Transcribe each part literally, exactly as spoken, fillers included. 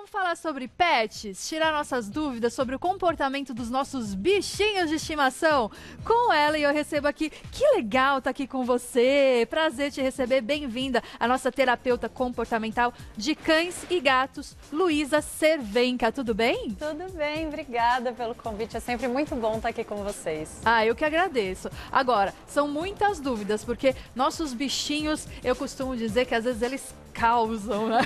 vamos falar sobre pets, tirar nossas dúvidas sobre o comportamento dos nossos bichinhos de estimação. Com ela, e eu recebo aqui, que legal estar aqui com você, prazer te receber, bem-vinda, a nossa terapeuta comportamental de cães e gatos, Luísa Cervenka, tudo bem? Tudo bem, obrigada pelo convite, é sempre muito bom estar aqui com vocês. Ah, eu que agradeço. Agora, são muitas dúvidas, porque nossos bichinhos, eu costumo dizer que às vezes eles causam, né?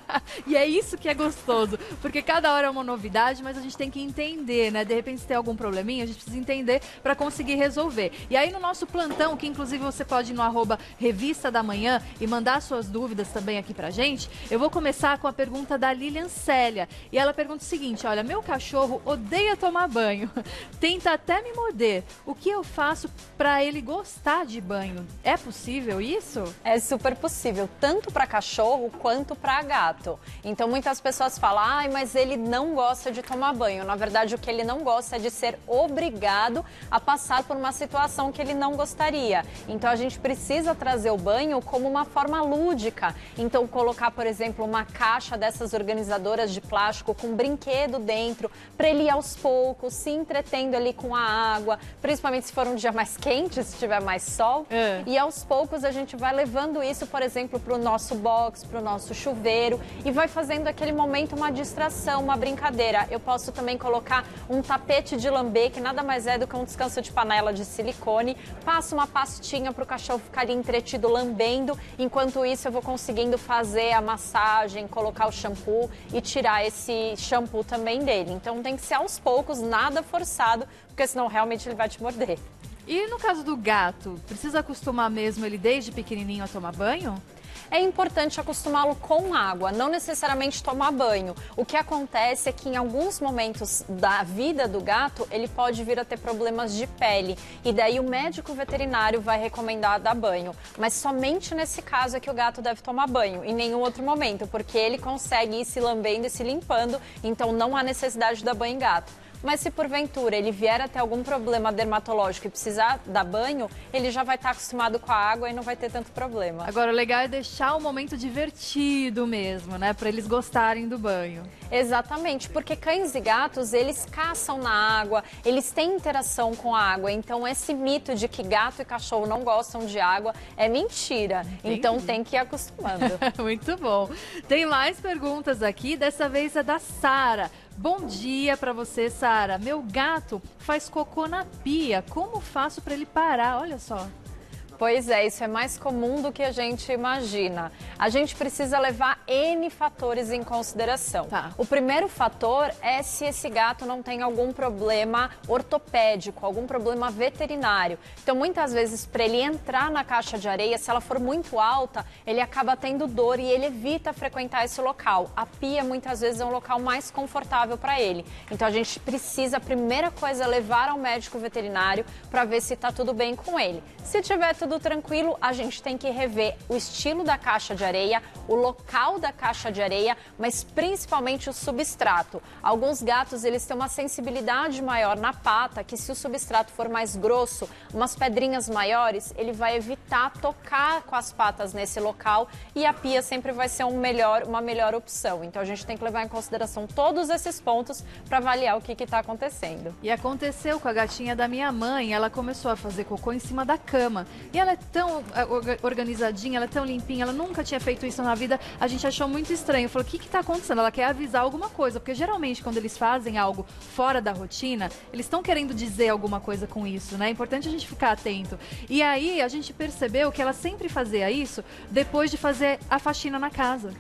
E é isso que é gostoso, porque cada hora é uma novidade, mas a gente tem que entender, né? De repente, se tem algum probleminha, a gente precisa entender para conseguir resolver. E aí, no nosso plantão, que inclusive você pode ir no arroba Revista da Manhã e mandar suas dúvidas também aqui pra gente, eu vou começar com a pergunta da Lilian Célia. E ela pergunta o seguinte, olha, meu cachorro odeia tomar banho, tenta até me morder. O que eu faço para ele gostar de banho? É possível isso? É super possível, tanto para cachorro quanto para gato. Então muitas pessoas falam, ai, mas ele não gosta de tomar banho. Na verdade, o que ele não gosta é de ser obrigado a passar por uma situação que ele não gostaria. Então a gente precisa trazer o banho como uma forma lúdica. Então colocar, por exemplo, uma caixa dessas organizadoras de plástico com brinquedo dentro, para ele ir aos poucos, se entretendo ali com a água, principalmente se for um dia mais quente, se tiver mais sol. É. E aos poucos a gente vai levando isso, por exemplo, para o nosso box, para o nosso chuveiro e vai fazendo aquele momento uma distração, uma brincadeira. Eu posso também colocar um tapete de lamber, que nada mais é do que um descanso de panela de silicone, passo uma pastinha para o cachorro ficar ali entretido lambendo, enquanto isso eu vou conseguindo fazer a massagem, colocar o shampoo e tirar esse shampoo também dele. Então tem que ser aos poucos, nada forçado, porque senão realmente ele vai te morder. E no caso do gato, precisa acostumar mesmo ele desde pequenininho a tomar banho? É importante acostumá-lo com água, não necessariamente tomar banho. O que acontece é que em alguns momentos da vida do gato, ele pode vir a ter problemas de pele. E daí o médico veterinário vai recomendar dar banho. Mas somente nesse caso é que o gato deve tomar banho, em nenhum outro momento, porque ele consegue ir se lambendo e se limpando, então não há necessidade de dar banho em gato. Mas se porventura ele vier a ter algum problema dermatológico e precisar dar banho, ele já vai estar acostumado com a água e não vai ter tanto problema. Agora, o legal é deixar o momento divertido mesmo, né? Para eles gostarem do banho. Exatamente, porque cães e gatos, eles caçam na água, eles têm interação com a água. Então, esse mito de que gato e cachorro não gostam de água é mentira. Entendi. Então, tem que ir acostumando. Muito bom. Tem mais perguntas aqui, dessa vez é da Sara. Bom dia para você, Sara. Meu gato faz cocô na pia. Como faço para ele parar? Olha só. Pois é, isso é mais comum do que a gente imagina. A gente precisa levar N fatores em consideração. Tá. O primeiro fator é se esse gato não tem algum problema ortopédico, algum problema veterinário. Então, muitas vezes, para ele entrar na caixa de areia, se ela for muito alta, ele acaba tendo dor e ele evita frequentar esse local. A pia, muitas vezes, é um local mais confortável para ele. Então, a gente precisa, a primeira coisa, levar ao médico veterinário para ver se está tudo bem com ele. Se tiver tudo tudo tranquilo, a gente tem que rever o estilo da caixa de areia, o local da caixa de areia, mas principalmente o substrato. Alguns gatos, eles têm uma sensibilidade maior na pata, que se o substrato for mais grosso, umas pedrinhas maiores, ele vai evitar tocar com as patas nesse local e a pia sempre vai ser um melhor, uma melhor opção. Então a gente tem que levar em consideração todos esses pontos para avaliar o que está acontecendo. E aconteceu com a gatinha da minha mãe, ela começou a fazer cocô em cima da cama. E ela é tão organizadinha, ela é tão limpinha, ela nunca tinha feito isso na vida, a gente achou muito estranho. Falou, o que está acontecendo? Ela quer avisar alguma coisa, porque geralmente quando eles fazem algo fora da rotina, eles estão querendo dizer alguma coisa com isso, né? É importante a gente ficar atento. E aí a gente percebeu que ela sempre fazia isso depois de fazer a faxina na casa.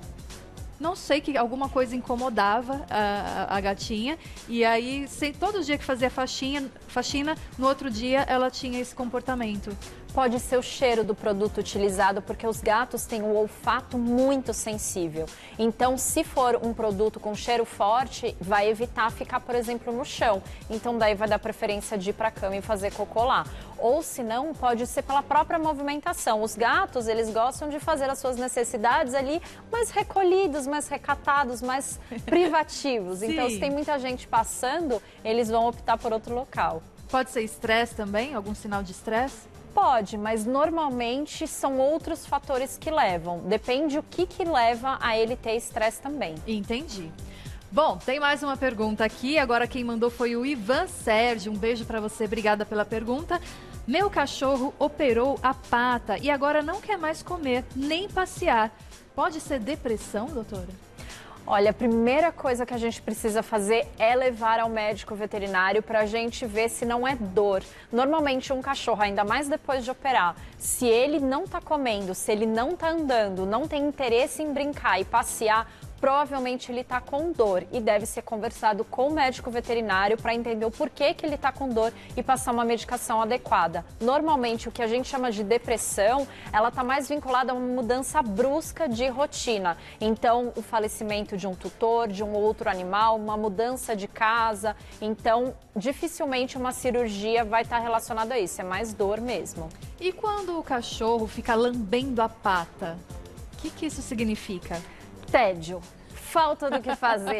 Não sei, que alguma coisa incomodava a, a, a gatinha. E aí, sem, todo dia que fazia faxina, faxina, no outro dia ela tinha esse comportamento. Pode ser o cheiro do produto utilizado, porque os gatos têm um olfato muito sensível. Então, se for um produto com cheiro forte, vai evitar ficar, por exemplo, no chão. Então, daí vai dar preferência de ir para a cama e fazer cocô lá. Ou, se não, pode ser pela própria movimentação. Os gatos, eles gostam de fazer as suas necessidades ali mais recolhidos, mais recatados, mais privativos. Então, se tem muita gente passando, eles vão optar por outro local. Pode ser estresse também? Algum sinal de estresse? Pode, mas normalmente são outros fatores que levam. Depende o que que leva a ele ter estresse também. Entendi. Bom, tem mais uma pergunta aqui. Agora quem mandou foi o Ivan Sérgio. Um beijo pra você, obrigada pela pergunta. Meu cachorro operou a pata e agora não quer mais comer, nem passear. Pode ser depressão, doutora? Olha, a primeira coisa que a gente precisa fazer é levar ao médico veterinário para a gente ver se não é dor. Normalmente um cachorro, ainda mais depois de operar, se ele não está comendo, se ele não está andando, não tem interesse em brincar e passear, provavelmente ele está com dor e deve ser conversado com o médico veterinário para entender o porquê que ele está com dor e passar uma medicação adequada. Normalmente o que a gente chama de depressão, ela está mais vinculada a uma mudança brusca de rotina. Então o falecimento de um tutor, de um outro animal, uma mudança de casa, então dificilmente uma cirurgia vai estar relacionada a isso, é mais dor mesmo. E quando o cachorro fica lambendo a pata, o que, que isso significa? Tédio, falta do que fazer.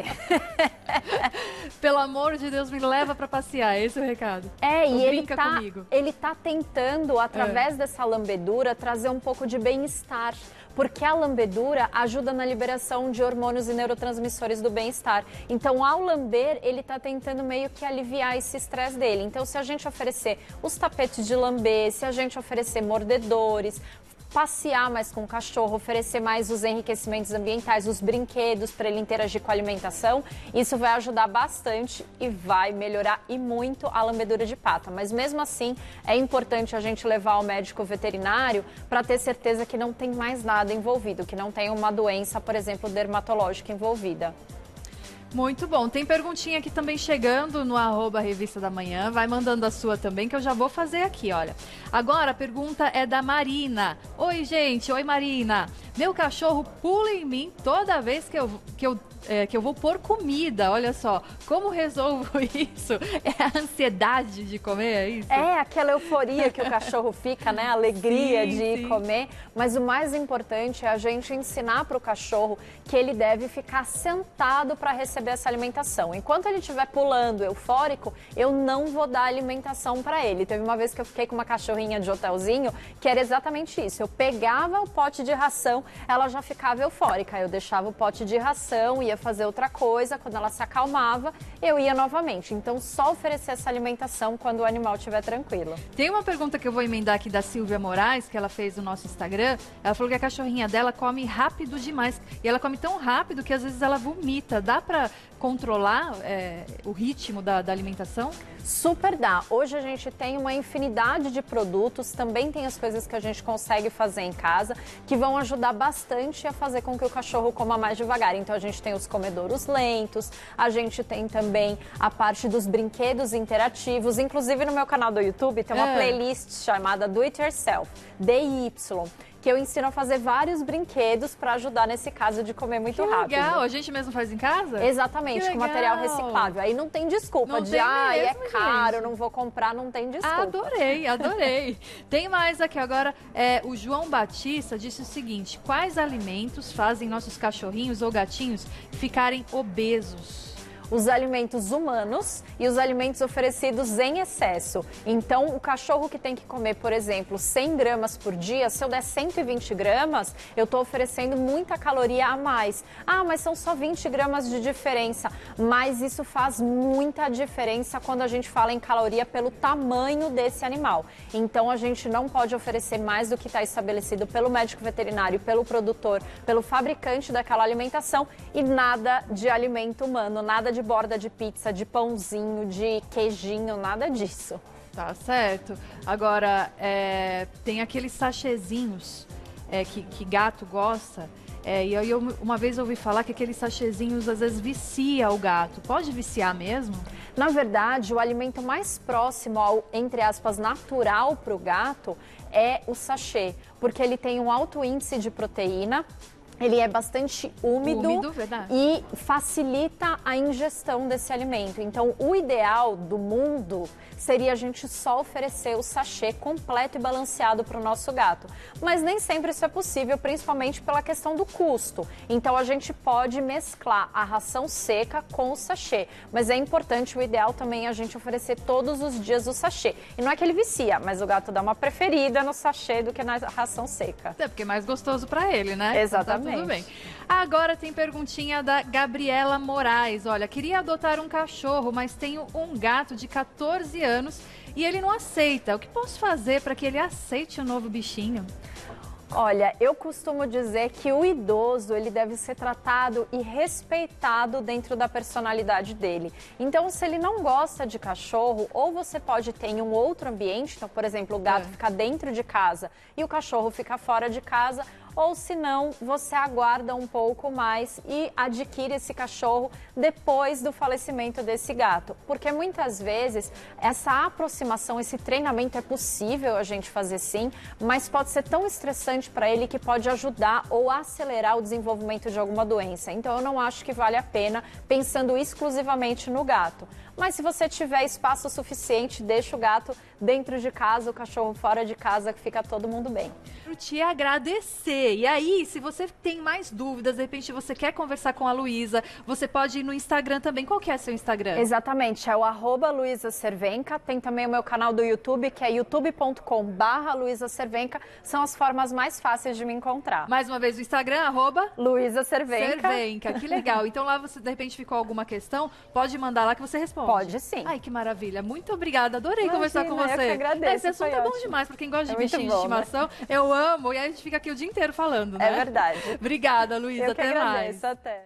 Pelo amor de Deus, me leva para passear, esse é o recado. É, Ou e ele brinca tá, comigo. ele tá tentando, através É. dessa lambedura, trazer um pouco de bem-estar. Porque a lambedura ajuda na liberação de hormônios e neurotransmissores do bem-estar. Então, ao lamber, ele está tentando meio que aliviar esse estresse dele. Então, se a gente oferecer os tapetes de lamber, se a gente oferecer mordedores, passear mais com o cachorro, oferecer mais os enriquecimentos ambientais, os brinquedos para ele interagir com a alimentação, isso vai ajudar bastante e vai melhorar e muito a lambedura de pata. Mas mesmo assim, é importante a gente levar ao médico veterinário para ter certeza que não tem mais nada envolvido, que não tem uma doença, por exemplo, dermatológica envolvida. Muito bom. Tem perguntinha aqui também chegando no arroba Revista da Manhã. Vai mandando a sua também, que eu já vou fazer aqui, olha. Agora a pergunta é da Marina. Oi, gente. Oi, Marina. Meu cachorro pula em mim toda vez que eu, que eu, é, que eu vou pôr comida. Olha só. Como resolvo isso? É a ansiedade de comer, é isso? É aquela euforia que o cachorro fica, né? A alegria Sim, de ir sim. comer. Mas o mais importante é a gente ensinar para o cachorro que ele deve ficar sentado para receber essa alimentação. Enquanto ele estiver pulando, eufórico, eu não vou dar alimentação para ele. Teve uma vez que eu fiquei com uma cachorrinha de hotelzinho que era exatamente isso. Eu pegava o pote de ração, ela já ficava eufórica. Eu deixava o pote de ração, ia fazer outra coisa. Quando ela se acalmava, eu ia novamente. Então, só oferecer essa alimentação quando o animal estiver tranquilo. Tem uma pergunta que eu vou emendar aqui da Silvia Moraes, que ela fez no nosso Instagram. Ela falou que a cachorrinha dela come rápido demais. E ela come tão rápido que às vezes ela vomita. Dá pra controlar é, o ritmo da, da alimentação? Super dá. Hoje a gente tem uma infinidade de produtos, também tem as coisas que a gente consegue fazer em casa, que vão ajudar bastante a fazer com que o cachorro coma mais devagar. Então a gente tem os comedouros lentos, a gente tem também a parte dos brinquedos interativos. Inclusive no meu canal do YouTube tem uma É. playlist chamada Do It Yourself, D Y, que eu ensino a fazer vários brinquedos para ajudar nesse caso de comer muito Que rápido. legal, a gente mesmo faz em casa? Exatamente, Que com material legal. reciclável. Aí não tem desculpa Não de, tem ah, é mesmo, caro, gente. não vou comprar, não tem desculpa. Adorei, adorei. Tem mais aqui agora, é, o João Batista disse o seguinte: quais alimentos fazem nossos cachorrinhos ou gatinhos ficarem obesos? Os alimentos humanos e os alimentos oferecidos em excesso. Então, o cachorro que tem que comer, por exemplo, cem gramas por dia, se eu der cento e vinte gramas, eu estou oferecendo muita caloria a mais. Ah, mas são só vinte gramas de diferença. Mas isso faz muita diferença quando a gente fala em caloria pelo tamanho desse animal. Então, a gente não pode oferecer mais do que está estabelecido pelo médico veterinário, pelo produtor, pelo fabricante daquela alimentação e nada de alimento humano, nada de de borda de pizza, de pãozinho, de queijinho, nada disso. Tá certo. Agora, é, tem aqueles sachêzinhos é, que, que gato gosta. É, e aí eu uma vez ouvi falar que aqueles sachêzinhos às vezes vicia o gato. Pode viciar mesmo? Na verdade, o alimento mais próximo ao, entre aspas, natural para o gato é o sachê, porque ele tem um alto índice de proteína, ele é bastante úmido, Úmido, verdade. e facilita a ingestão desse alimento. Então, o ideal do mundo seria a gente só oferecer o sachê completo e balanceado para o nosso gato. Mas nem sempre isso é possível, principalmente pela questão do custo. Então, a gente pode mesclar a ração seca com o sachê. Mas é importante, o ideal também é a gente oferecer todos os dias o sachê. E não é que ele vicia, mas o gato dá uma preferida no sachê do que na ração seca. É, porque é mais gostoso para ele, né? Exatamente. Então tá tudo bem. Agora tem perguntinha da Gabriela Moraes. Olha, queria adotar um cachorro, mas tenho um gato de quatorze anos e ele não aceita. O que posso fazer para que ele aceite o novo bichinho? Olha, eu costumo dizer que o idoso, ele deve ser tratado e respeitado dentro da personalidade dele. Então, se ele não gosta de cachorro, ou você pode ter em um outro ambiente, então, por exemplo, o gato É. fica dentro de casa e o cachorro fica fora de casa, ou se não, você aguarda um pouco mais e adquire esse cachorro depois do falecimento desse gato. Porque muitas vezes essa aproximação, esse treinamento é possível a gente fazer sim, mas pode ser tão estressante para ele que pode ajudar ou acelerar o desenvolvimento de alguma doença. Então eu não acho que vale a pena pensando exclusivamente no gato. Mas se você tiver espaço suficiente, deixa o gato dentro de casa, o cachorro fora de casa, que fica todo mundo bem. Quero te agradecer. E aí, se você tem mais dúvidas, de repente você quer conversar com a Luísa, você pode ir no Instagram também. Qual que é seu Instagram? Exatamente, é o arroba Luísa Cervenka. Tem também o meu canal do YouTube, que é youtube ponto com barra Luísa Cervenka. São as formas mais fáceis de me encontrar. Mais uma vez o Instagram, arroba Luísa Cervenka. Cervenka, que legal. Então lá você, de repente, ficou alguma questão, pode mandar lá que você responde. Pode sim. Ai, que maravilha. Muito obrigada. Adorei Imagina, conversar com você. eu que agradeço, Esse assunto foi é bom ótimo. demais, pra quem gosta de É muito bichinho de bom, né? estimação. Eu amo. E aí a gente fica aqui o dia inteiro falando, né? É verdade. Obrigada, Luísa. Eu que Até mais. agradeço, até.